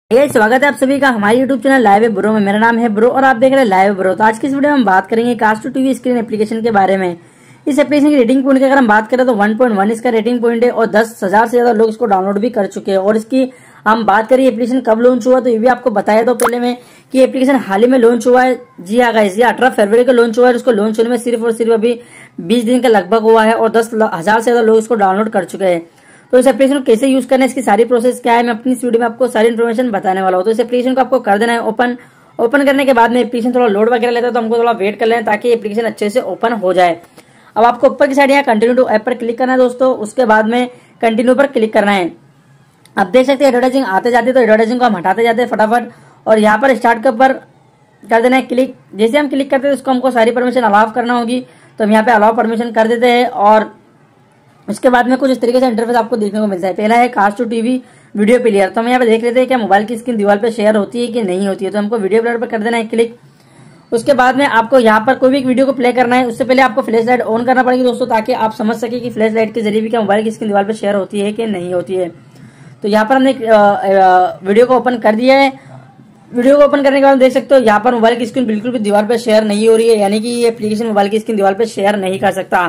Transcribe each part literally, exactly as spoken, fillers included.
ये स्वागत है आप सभी का हमारे यूट्यूब चैनल लाइव ब्रो में। मेरा नाम है ब्रो और आप देख रहे हैं लाइव ब्रो। तो आज की इस वीडियो में हम बात करेंगे cast to TV screen application के बारे में। इस एप्लीकेशन की रेटिंग पॉइंट की अगर हम बात करें तो वन पॉइंट वन इसका रेटिंग पॉइंट है और दस हजार से ज्यादा लोग इसको डाउनलोड भी कर चुके हैं। और इसकी हम बात करें एप्लीकेशन कब लॉन्च हुआ तो ये भी आपको बताया तो पहले में कि एप्लीकेशन हाल ही में लॉन्च हुआ है। जी हाँ गाइस, ये अठारह फरवरी को लॉन्च हुआ है। इसको लॉन्च होने में सिर्फ और सिर्फ अभी बीस दिन का लगभग हुआ है और दस हजार से ज्यादा लोग इसको डाउनलोड कर चुके हैं। तो इस एप्लीकेशन को कैसे यूज करना है, इसकी सारी प्रोसेस क्या है, मैं अपनी इस वीडियो में आपको सारी इन्फॉर्मेशन बताने वाला हूँ। तो इस एप्लीकेशन को आपको कर देना है ओपन। ओपन करने के बाद में एप्लीकेशन थोड़ा लोड वगैरह लेता है तो हमको थोड़ा वेट कर लेना है ताकि एप्लीकेशन अच्छे से ओपन हो जाए। अब आपको ऊपर की साइड यहाँ कंटिन्यू टू ऐप पर क्लिक करना है दोस्तों। उसके बाद में कंटिन्यू पर क्लिक करना है। अब देख सकते हैं एडवर्टाइजिंग आते जाते तो एडवर्टाइजिंग को हम हटाते जाते हैं फटाफट और यहाँ पर स्टार्ट के ऊपर कर देना है क्लिक। जैसे हम क्लिक करते हैं उसको हमको सारी परमिशन अलाउ करना होगी तो हम यहाँ पे अलाउ परमिशन कर देते हैं। और उसके बाद में कुछ इस तरीके से इंटरफेस आपको देखने को मिलता है। पहला है cast to TV video player. तो हम यहाँ पे देख लेते हैं क्या मोबाइल की स्क्रीन दीवार पे शेयर होती है कि नहीं होती है। तो हमको वीडियो प्लेयर पर कर देना है क्लिक। उसके बाद में आपको यहाँ पर कोई भी एक वीडियो को प्ले करना है। उससे पहले आपको फ्लैश लाइट ऑन करना पड़ेगी दोस्तों ताकि आप समझ सके कि फ्लैश लाइट के जरिए भी क्या मोबाइल की स्क्रीन दीवार पर शेयर होती है कि नहीं होती है। तो यहाँ पर हमने वीडियो को ओपन कर दिया है। वीडियो को ओपन करने के बाद देख सकते हो यहाँ पर मोबाइल की स्क्रीन बिल्कुल भी दीवार पर शेयर नहीं हो रही है, यानी कि ये एप्लीकेशन मोबाइल की स्क्रीन दीवार पर शेयर नहीं कर सकता।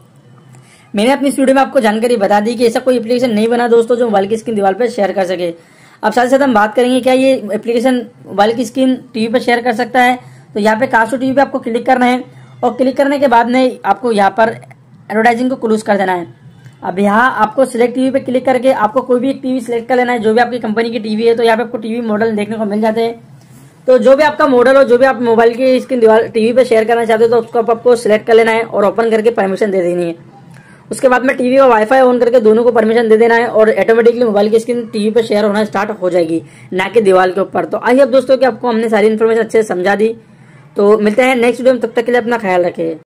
मैंने अपनी इस वीडियो में आपको जानकारी बता दी कि ऐसा कोई एप्लीकेशन नहीं बना दोस्तों जो मोबाइल की स्क्रीन दीवार पर शेयर कर सके। अब साथ ही साथ हम बात करेंगे क्या ये एप्लीकेशन मोबाइल की स्क्रीन टीवी पर शेयर कर सकता है। तो यहाँ पे कास्ट टू टीवी पे आपको क्लिक करना है और क्लिक करने के बाद में आपको यहाँ पर एडवर्टाइजिंग को क्लोज कर देना है। अब यहाँ आपको सिलेक्ट टीवी पे क्लिक करके आपको कोई भी एक टीवी सिलेक्ट कर लेना है, जो भी आपकी कंपनी की टीवी है। तो यहाँ पे आपको टीवी मॉडल देखने को मिल जाते हैं। तो जो भी आपका मॉडल हो, जो भी आप मोबाइल की स्क्रीन दीवार टीवी पे शेयर करना चाहते हो तो उसको आपको सिलेक्ट कर लेना है और ओपन करके परमिशन दे देनी है। उसके बाद में टीवी और वाईफाई ऑन करके दोनों को परमिशन दे देना है और ऑटोमेटिकली मोबाइल की स्क्रीन टीवी पर शेयर होना स्टार्ट हो जाएगी, ना कि दीवार के ऊपर। तो आइए अब दोस्तों कि आपको हमने सारी इन्फॉर्मेशन अच्छे से समझा दी। तो मिलते हैं नेक्स्ट वीडियो में, तब तक के लिए अपना ख्याल रखें।